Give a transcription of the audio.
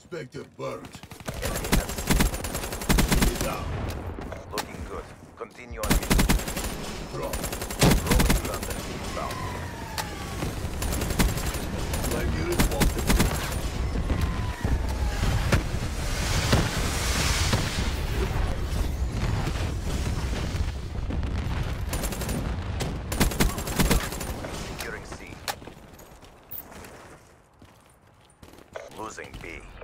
Spectre burnt. Enemy has Enemy down. looking good. Continue on me. Drop. Rolling thunder inbound. Pioneer is wanted. Securing C. Losing B.